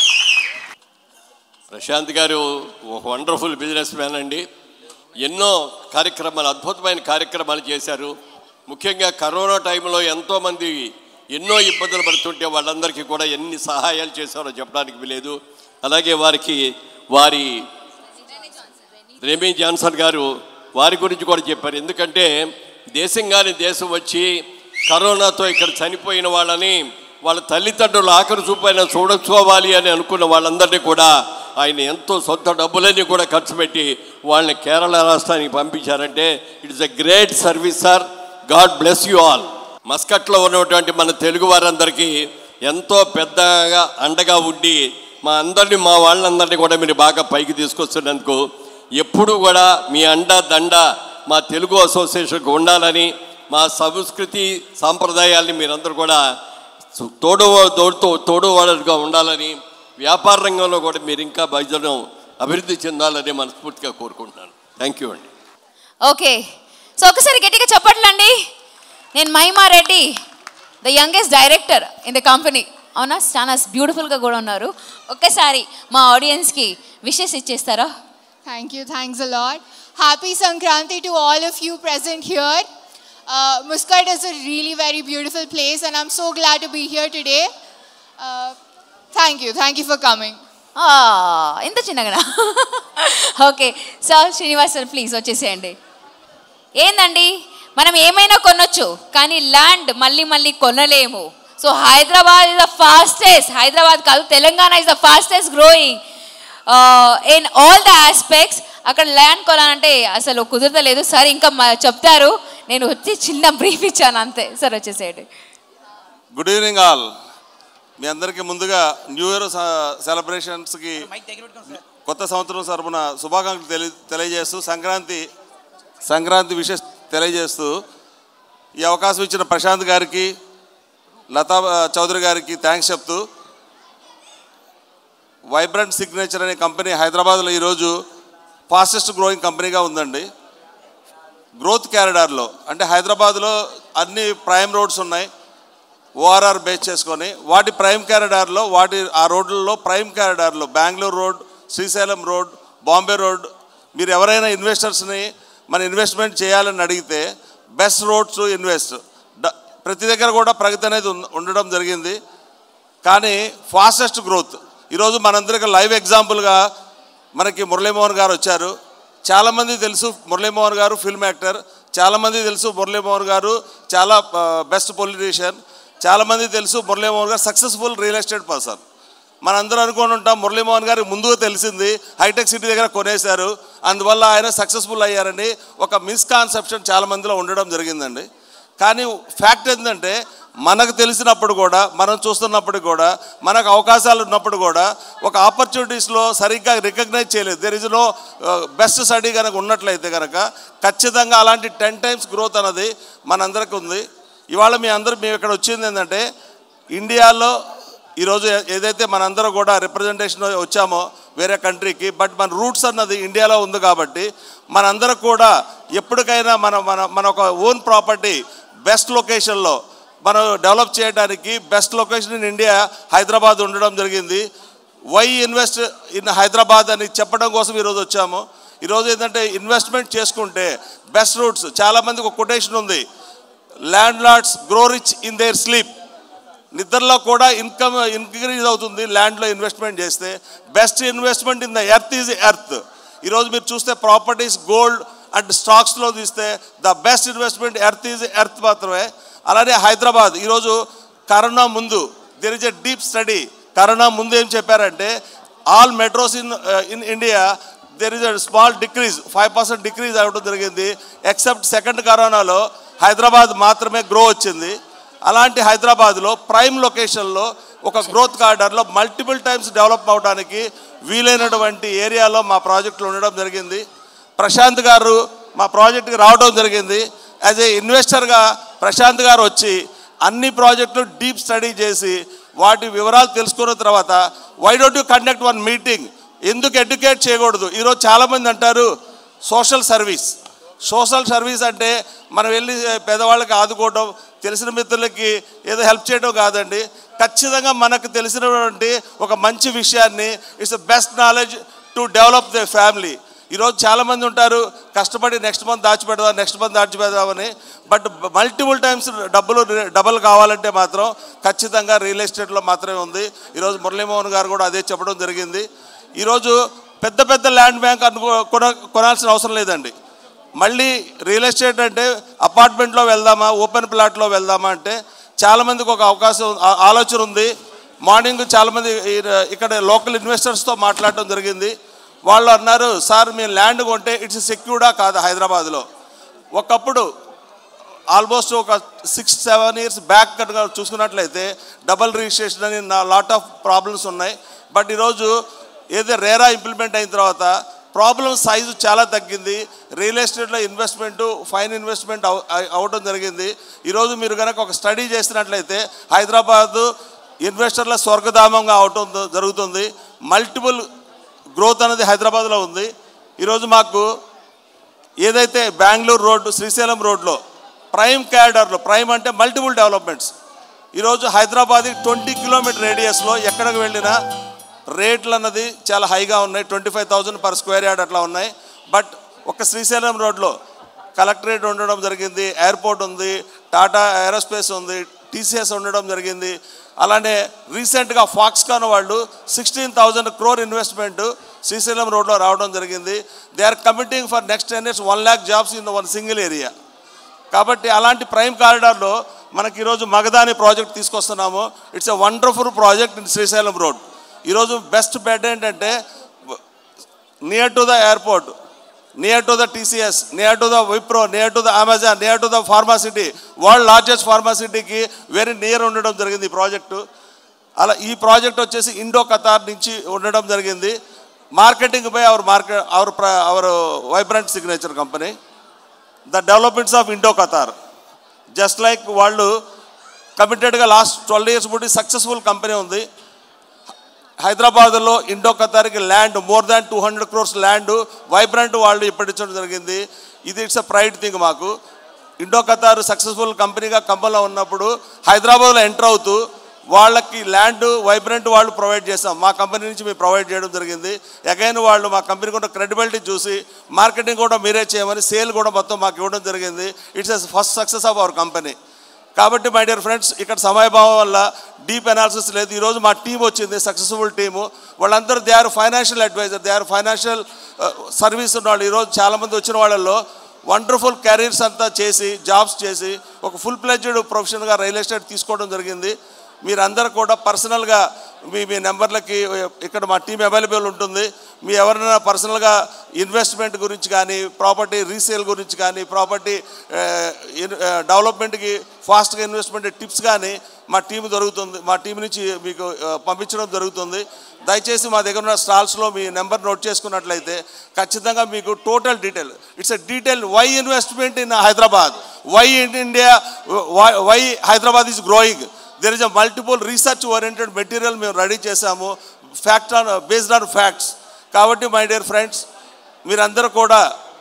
Prashanth garu ఒక వండర్ఫుల్ బిజినెస్ మ్యాన్ అండి. ఎన్నో కార్యక్రమాలు, అద్భుతమైన కార్యక్రమాలు చేశారు. ముఖ్యంగా కరోనా టైంలో ఎంతోమంది ఎన్నో ఇబ్బందులు పడుతుంటే వాళ్ళందరికీ కూడా ఎన్ని సహాయాలు చేశారో చెప్పడానికి లేదు. అలాగే వారి రెమీ జాన్సన్ గారు వారి గురించి కూడా చెప్పారు. ఎందుకంటే దేశంగాని దేశం వచ్చి కరోనాతో ఇక్కడ చనిపోయిన వాళ్ళని వాళ్ళ తల్లిదండ్రులు ఆఖరి చూపైనా చూడచ్చుకోవాలి అని అనుకున్న వాళ్ళందరినీ కూడా ఆయన ఎంతో సొంత డబ్బులన్నీ కూడా ఖర్చు పెట్టి వాళ్ళని కేరళ రాష్ట్రానికి పంపించారంటే it's a great service sir. God bless you all. మస్కట్లో ఉన్నటువంటి మన తెలుగు వారందరికీ ఎంతో పెద్దగా అండగా ఉండి మా వాళ్ళందరినీ కూడా మీరు బాగా పైకి తీసుకొస్తున్నందుకు ఎప్పుడు కూడా మీ అండ దండ మా తెలుగు అసోసియేషన్కి ఉండాలని, మా సంస్కృతి సాంప్రదాయాల్ని మీరందరూ కూడా తోడువాడుగా ఉండాలని, వ్యాపార రంగంలో కూడా మీరు ఇంకా భజనం అభివృద్ధి చెందాలని మనస్ఫూర్తిగా కోరుకుంటున్నాను. థ్యాంక్ యూ అండి. ఓకే, సో ఒకసారి గట్టిగా చెప్పట్లండి. నేను Mahima Reddy, the youngest director in the company. అవునా, చాలా బ్యూటిఫుల్గా కూడా ఉన్నారు. ఒక్కసారి మా ఆడియన్స్కి విషెస్ ఇచ్చేస్తారా? Thank you. Thanks a lot. Happy Sankranti to all of you present here. Muscat is a really very beautiful place and I'm so glad to be here today. Thank you. Thank you for coming. ఇంత చిన్నగా. Okay sir, Srinivas sir please వచ్చేసేయండి. ఏందండి, మనం ఏమైనా కొనొచ్చు కానీ land మళ్ళీ మళ్ళీ కొనలేము. So Hyderabad is the fastest, Hyderabad కాదు Telangana is the fastest growing in all the aspects. అక్కడ ల్యాండ్ కొనాలంటే అసలు కుదరలేదు. సార్ ఇంకా చెప్తారు, నేను వచ్చి చిన్న బ్రీఫ్ ఇచ్చాను అంతే. సార్ వచ్చేసేయండి. Good evening all. మీ అందరికీ ముందుగా న్యూ ఇయర్ సెలబ్రేషన్స్కి కొత్త సంవత్సరం తరపున శుభాకాంక్షలు తెలియజేస్తూ సంక్రాంతి విషెస్ తెలియజేస్తూ ఈ అవకాశం ఇచ్చిన ప్రశాంత్ గారికి, లతా చౌదరి గారికి థ్యాంక్స్ చెప్తూ, వైబ్రెంట్ సిగ్నేచర్ అనే కంపెనీ హైదరాబాద్లో ఈరోజు ఫాస్టెస్ట్ గ్రోయింగ్ కంపెనీగా ఉందండి. గ్రోత్ క్యారిడార్లో అంటే హైదరాబాద్లో అన్ని ప్రైమ్ రోడ్స్ ఉన్నాయి, ఓఆర్ఆర్ బేస్ చేసుకొని వాటి ప్రైమ్ క్యారిడార్లో ఆ రోడ్లలో ప్రైమ్ క్యారిడార్లో Bengaluru road, Srisailam road, Bombay road, మీరు ఎవరైనా ఇన్వెస్టర్స్ని మన ఇన్వెస్ట్మెంట్ చేయాలని అడిగితే బెస్ట్ రోడ్స్ ఇన్వెస్ట్ ప్రతి దగ్గర కూడా ప్రగతి అనేది ఉండడం జరిగింది. కానీ ఫాస్టెస్ట్ గ్రోత్ ఈరోజు మనందరికీ లైవ్ ఎగ్జాంపుల్గా మనకి మురళీమోహన్ గారు వచ్చారు. చాలామంది తెలుసు మురళీమోహన్ గారు ఫిల్మ్ యాక్టర్, చాలామంది తెలుసు మురళీమోహన్ గారు చాలా బెస్ట్ పొలిటీషియన్, చాలామంది తెలుసు మురళీమోహన్ గారు సక్సెస్ఫుల్ రియల్ ఎస్టేట్ పర్సన్. మనందరూ అనుకుని ఉంటాం మురళీమోహన్ గారికి ముందుగా తెలిసింది హైటెక్ సిటీ దగ్గర కొనేశారు, అందువల్ల ఆయన సక్సెస్ఫుల్ అయ్యారని ఒక మిస్కాన్సెప్షన్ చాలామందిలో ఉండడం జరిగిందండి. కానీ ఫ్యాక్ట్ ఏంటంటే మనకు తెలిసినప్పుడు కూడా, మనం చూస్తున్నప్పుడు కూడా, మనకు అవకాశాలు ఉన్నప్పుడు కూడా ఒక ఆపర్చునిటీస్లో సరిగ్గా రికగ్నైజ్ చేయలేదు. There is no best study కనుక ఉన్నట్లయితే కనుక ఖచ్చితంగా అలాంటి 10 times గ్రోత్ అన్నది మనందరికీ ఉంది. ఇవాళ మేము ఇక్కడ వచ్చింది ఏంటంటే ఇండియాలో ఈరోజు ఏదైతే మనందరూ కూడా రిప్రజెంటేషన్ వచ్చామో వేరే కంట్రీకి, బట్ మన రూట్స్ అన్నది ఇండియాలో ఉంది కాబట్టి మనందరూ కూడా ఎప్పటికైనా మన ఒక ఓన్ ప్రాపర్టీ బెస్ట్ లొకేషన్లో మనం డెవలప్ చేయడానికి best location in India Hyderabad ఉండడం జరిగింది. వై ఇన్వెస్ట్ ఇన్ హైదరాబాద్ అని చెప్పడం కోసం ఈరోజు వచ్చాము. ఈరోజు ఏంటంటే ఇన్వెస్ట్మెంట్ చేసుకుంటే బెస్ట్ రూట్స్, చాలామందికి ఒక కొటేషన్ ఉంది, land lords grow rich in their sleep. నిద్రలో కూడా ఇన్కమ్ ఇంక్రీజ్ అవుతుంది ల్యాండ్లో ఇన్వెస్ట్మెంట్ చేస్తే. Best investment in the earth is earth. ఈరోజు మీరు చూస్తే ప్రాపర్టీస్, గోల్డ్ అండ్ స్టాక్స్లో తీస్తే the best investment earth is earth మాత్రమే. అలానే హైదరాబాద్ ఈరోజు కరోనా ముందు there is a deep study. Corona ముందు ఏం చెప్పారంటే all metros in India there is a small decrease, 5% decrease అవ్వడం జరిగింది. ఎక్సెప్ట్ సెకండ్ కరోనాలో హైదరాబాద్ మాత్రమే గ్రో వచ్చింది. అలాంటి హైదరాబాద్లో ప్రైమ్ లొకేషన్లో ఒక గ్రోత్ కార్డర్లో మల్టిపుల్ టైమ్స్ డెవలప్ అవడానికి వీలైనటువంటి ఏరియాలో మా ప్రాజెక్టులు ఉండడం జరిగింది. ప్రశాంత్ గారు మా ప్రాజెక్టుకి రావడం జరిగింది. యాజ్ ఏ ఇన్వెస్టర్గా ప్రశాంత్ గారు వచ్చి అన్ని ప్రాజెక్టులు డీప్ స్టడీ చేసి వాటి వివరాలు తెలుసుకున్న తర్వాత why don't you conduct one meeting, ఎందుకు ఎడ్యుకేట్ చేయకూడదు? ఈరోజు చాలామంది అంటారు సోషల్ సర్వీస్ అంటే మనం వెళ్ళి పేదవాళ్ళకి ఆదుకోవడం, తెలిసిన మిత్రులకి ఏదో హెల్ప్ చేయడం కాదండి. ఖచ్చితంగా మనకు తెలిసినటువంటి ఒక మంచి విషయాన్ని it's the best knowledge to develop the family. ఈరోజు చాలామంది ఉంటారు కష్టపడి నెక్స్ట్ మంత్ దాచిపెడదామని, బట్ మల్టిపుల్ టైమ్స్ డబుల్ కావాలంటే మాత్రం ఖచ్చితంగా రియల్ ఎస్టేట్లో మాత్రమే ఉంది. ఈరోజు మురళీమోహన్ గారు కూడా అదే చెప్పడం జరిగింది. ఈరోజు పెద్ద ల్యాండ్ బ్యాంక్ కొనాల్సిన అవసరం లేదండి. మళ్ళీ రియల్ ఎస్టేట్ అంటే అపార్ట్మెంట్లో వెళ్దామా, ఓపెన్ ప్లాట్లో వెళ్దామా అంటే చాలామందికి ఒక ఆలోచన ఉంది. మార్నింగ్ చాలామంది ఇక్కడ లోకల్ ఇన్వెస్టర్స్తో మాట్లాడటం జరిగింది. వాళ్ళు అన్నారు, సార్ మేము ల్యాండ్ కొంటే ఇట్స్ సెక్యూర్డా కాదు హైదరాబాద్లో. ఒకప్పుడు ఆల్మోస్ట్ ఒక 6-7 years బ్యాక్ కనుక చూసుకున్నట్లయితే డబల్ రిజిస్ట్రేషన్ అని లాట్ ఆఫ్ ప్రాబ్లమ్స్ ఉన్నాయి. బట్ ఈరోజు ఏదో రేరా ఇంప్లిమెంట్ అయిన తర్వాత ప్రాబ్లం సైజు చాలా తగ్గింది. రియల్ ఎస్టేట్లో ఫైన్ ఇన్వెస్ట్మెంట్ అవడం జరిగింది. ఈరోజు మీరు కనుక ఒక స్టడీ చేసినట్లయితే హైదరాబాదు ఇన్వెస్టర్ల స్వర్గధామంగా అవటం జరుగుతుంది. మల్టిపుల్ గ్రోత్ అనేది హైదరాబాద్లో ఉంది. ఈరోజు మాకు ఏదైతే బెంగళూరు రోడ్డు, శ్రీశైలం రోడ్లో ప్రైమ్ క్యారిడార్లో, ప్రైమ్ అంటే మల్టిపుల్ డెవలప్మెంట్స్, ఈరోజు హైదరాబాద్కి 20 కిలోమీటర్ రేడియస్లో ఎక్కడికి వెళ్ళినా రేట్లు అన్నది చాలా హైగా ఉన్నాయి. 25,000 పర్ స్క్వేర్ యార్డ్ అట్లా ఉన్నాయి. బట్ ఒక శ్రీశైలం రోడ్లో కలెక్టరేట్ ఉండడం జరిగింది, ఎయిర్పోర్ట్ ఉంది, టాటా ఏరోస్పేస్ ఉంది, టీసీఎస్ ఉండడం జరిగింది. అలానే రీసెంట్గా ఫాక్స్కాన్ వాళ్ళు 16,000 crore ఇన్వెస్ట్మెంట్ శ్రీశైలం రోడ్లో రావడం జరిగింది. They are committing for next 10 years 1 lakh jobs in 1 single area. కాబట్టి అలాంటి ప్రైమ్ కారిడార్లో మనకి ఈరోజు మగదాని ప్రాజెక్ట్ తీసుకొస్తున్నాము. It's a wonderful project in Srisailam road. ఈరోజు బెస్ట్ బెడ్ ఏంటంటే near to the airport, near to the TCS, near to the Wipro, near to the Amazon, near to the pharma city, world largest ఫార్మాసిటీకి very near ఉండడం జరిగింది ఈ project. అలా ఈ project వచ్చేసి Indo Qatar నుంచి ఉండడం జరిగింది. Marketing by our vibrant signature company. The developments of Indo Qatar just like వాళ్ళు కమిటెడ్గా లాస్ట్ 12 years బట్టి సక్సెస్ఫుల్ కంపెనీ ఉంది. హైదరాబాద్లో ఇండో ఖతార్కి land more than 200 crores land vibrant వాళ్ళు ఇప్పించడం జరిగింది. ఇది ఇట్స్ అ ప్రైడ్ థింగ్ మాకు. ఇండో ఖతార్ సక్సెస్ఫుల్ కంపెనీగా కంపెనీలో ఉన్నప్పుడు హైదరాబాద్లో ఎంటర్ అవుతూ వాళ్ళకి ల్యాండ్ వైబ్రెంట్ వాళ్ళు ప్రొవైడ్ చేస్తాం, మా కంపెనీ నుంచి మేము ప్రొవైడ్ చేయడం జరిగింది. అగైన్ వాళ్ళు మా కంపెనీ కూడా క్రెడిబిలిటీ చూసి మార్కెటింగ్ కూడా మీరే చేయమని సేల్ కూడా మొత్తం మాకు ఇవ్వడం జరిగింది. It's a first success of our company. కాబట్టి మై డియర్ ఫ్రెండ్స్, ఇక్కడ సమయభావం వల్ల డీప్ అనాలిసిస్ లేదు. ఈరోజు మా టీం వచ్చింది, సక్సెస్ఫుల్ టీము. వాళ్ళందరూ they are financial advisor, they are financial service ఉన్నవాళ్ళు. ఈరోజు చాలామంది వచ్చిన వాళ్ళల్లో వండర్ఫుల్ కెరీర్స్ అంతా చేసి జాబ్స్ చేసి ఒక ఫుల్ ప్లెడ్జ్డ్ ప్రొఫెషన్గా రియల్ ఎస్టేట్ తీసుకోవడం జరిగింది. మీరందరూ కూడా పర్సనల్గా మీ నెంబర్లకి ఇక్కడ మా టీం అవైలబుల్ ఉంటుంది. మీ ఎవరైనా పర్సనల్గా ఇన్వెస్ట్మెంట్ గురించి కానీ, ప్రాపర్టీ రీసేల్ గురించి కానీ, ప్రాపర్టీ డెవలప్మెంట్కి ఫాస్ట్గా ఇన్వెస్ట్మెంట్ టిప్స్ కానీ మా టీం నుంచి మీకు పంపించడం జరుగుతుంది. దయచేసి మా దగ్గర ఉన్న స్టాల్స్లో మీ నెంబర్ నోట్ చేసుకున్నట్లయితే ఖచ్చితంగా మీకు total detail, it's a detail why investment in Hyderabad, why in India, why Hyderabad is growing. There is a multiple research oriented material మేము రెడీ చేశాము, బేస్డ్ ఆన్ ఫ్యాక్ట్స్. కాబట్టి మై డియర్ ఫ్రెండ్స్, మీరందరూ కూడా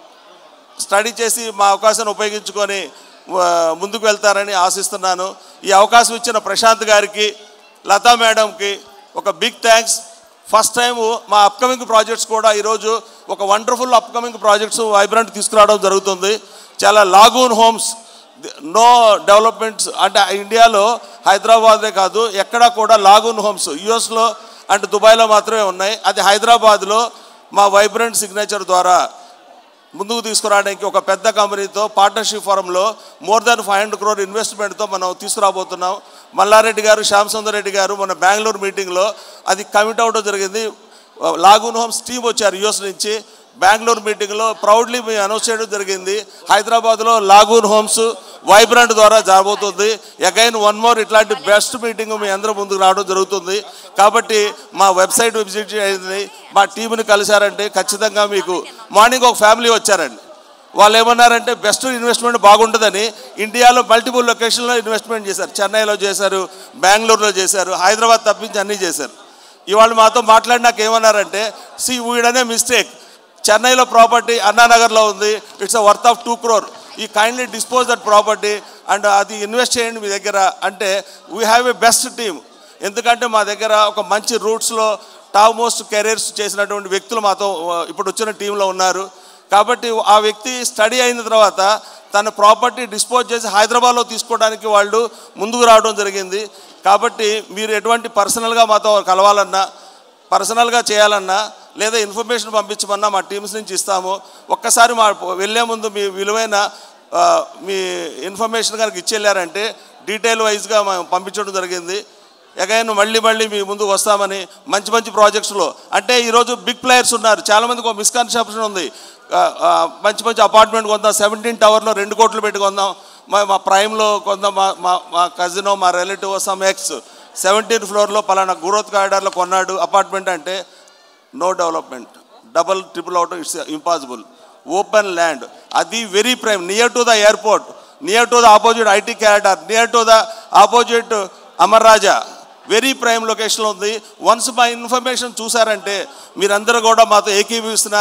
స్టడీ చేసి మా అవకాశాన్ని ఉపయోగించుకొని ముందుకు వెళ్తారని ఆశిస్తున్నాను. ఈ అవకాశం ఇచ్చిన ప్రశాంత్ గారికి, లతా మేడంకి ఒక బిగ్ థ్యాంక్స్. ఫస్ట్ టైము మా అప్కమింగ్ ప్రాజెక్ట్స్ కూడా ఈరోజు ఒక వండర్ఫుల్ అప్కమింగ్ ప్రాజెక్ట్స్ వైబ్రెంట్ తీసుకురావడం జరుగుతుంది. చాలా లాగూన్ హోమ్స్, నో డెవలప్మెంట్స్ అంటే ఇండియాలో హైదరాబాద్లో కాదు ఎక్కడా కూడా లాగూన్ హోమ్స్ యుఎస్లో అండ్ దుబాయ్లో మాత్రమే ఉన్నాయి. అది హైదరాబాద్లో మా వైబ్రెంట్ సిగ్నేచర్ ద్వారా ముందుకు తీసుకురావడానికి ఒక పెద్ద కంపెనీతో పార్ట్నర్షిప్ ఫారంలో మోర్ దాన్ 500 crore ఇన్వెస్ట్మెంట్తో మనం తీసుకురాబోతున్నాం. మల్లారెడ్డి గారు, శ్యామ్ సుందర్ రెడ్డి గారు మన బెంగళూరు మీటింగ్లో అది కమిట్ అవ్వడం జరిగింది. లాగూన్ హోమ్స్ టీమ్ వచ్చారు యుఎస్ నుంచి. బెంగళూరు మీటింగ్లో ప్రౌడ్లీ మేము అనౌన్స్ చేయడం జరిగింది. హైదరాబాద్లో లాగూన్ హోమ్స్ వైబ్రెంట్ ద్వారా జరగబోతుంది. అగైన్ వన్ మోర్ ఇట్లాంటి బెస్ట్ మీటింగ్ మీ అందరూ ముందుకు రావడం జరుగుతుంది. కాబట్టి మా వెబ్సైట్ విజిట్ అయింది, మా టీంని కలిశారంటే ఖచ్చితంగా మీకు మార్నింగ్ ఒక ఫ్యామిలీ వచ్చారండి. వాళ్ళు ఏమన్నారంటే బెస్ట్ ఇన్వెస్ట్మెంట్ బాగుంటుందని ఇండియాలో మల్టిపుల్ లొకేషన్లో ఇన్వెస్ట్మెంట్ చేశారు. చెన్నైలో చేశారు, బెంగళూరులో చేశారు, హైదరాబాద్ తప్పించి అన్నీ చేశారు. ఇవాళ మాతో మాట్లాడినాక ఏమన్నారంటే వీడనే మిస్టేక్, చెన్నైలో ప్రాపర్టీ అన్నానగర్లో ఉంది, it's a worth of 2 crore, ఈ kindly dispose that property and అది ఇన్వెస్ట్ చేయండి మీ దగ్గర అంటే we have a best team. ఎందుకంటే మా దగ్గర ఒక మంచి రూట్స్లో టాప్ మోస్ట్ కెరీర్స్ చేసినటువంటి వ్యక్తులు మాతో ఇప్పుడు వచ్చిన టీంలో ఉన్నారు. కాబట్టి ఆ వ్యక్తి స్టడీ అయిన తర్వాత తన ప్రాపర్టీ డిస్పోజ్ చేసి హైదరాబాద్లో తీసుకోవడానికి వాళ్ళు ముందుకు రావడం జరిగింది. కాబట్టి మీరు ఎటువంటి పర్సనల్గా మాతో కలవాలన్నా, పర్సనల్గా చేయాలన్నా లేదా ఇన్ఫర్మేషన్ పంపించమన్నా మా టీమ్స్ నుంచి ఇస్తాము. ఒక్కసారి మా వెళ్ళే ముందు మీ విలువైన మీ ఇన్ఫర్మేషన్ కనుక ఇచ్చెళ్ళారంటే డీటెయిల్ వైజ్గా మేము పంపించడం జరిగింది. అగైన్ మళ్ళీ మీ ముందుకు వస్తామని మంచి ప్రాజెక్ట్స్లో అంటే ఈరోజు బిగ్ ప్లేయర్స్ ఉన్నారు. చాలామందికి ఒక మిస్కన్సెప్షన్ ఉంది, మంచి అపార్ట్మెంట్ కొందాం, 17 టవర్లో 2 కోట్లు పెట్టి కొందాం, మా ప్రైమ్లో కొందాం, మా కజినో మా రిలేటివ్ సమ్ ఎక్స్ 17th floorలో పలానా గ్రోత్ కారిడార్లో కొన్నాడు అపార్ట్మెంట్ అంటే no development, double triple out, it's impossible. Open land, అది very prime, near to the airport, near to the opposite IT corridor, near to the opposite Amar Raja, very prime లొకేషన్లో ఉంది. Once మా information చూసారంటే మీరందరూ కూడా మాతో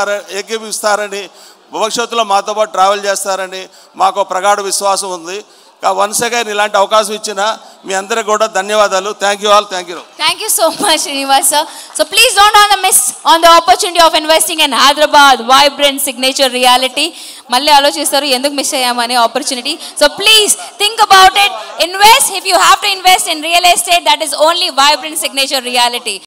ఏకీభవిస్తారని, భవిష్యత్తులో మాతో పాటు ట్రావెల్ చేస్తారని మాకు ప్రగాఢ విశ్వాసం ఉంది. వన్స్ అగైన్ ఇలాంటి అవకాశం ఇచ్చిన మీ అందరికీ కూడా ధన్యవాదాలు. Thank you all. Thank you. Thank you so much, Srinivas sir. So please don't miss on the opportunity of investing in Hyderabad vibrant signature reality. మళ్ళీ ఆలోచిస్తారు ఎందుకు మిస్ అయ్యామనే opportunity. So please think about it. Invest. If you have to invest in real estate, that is only vibrant signature reality.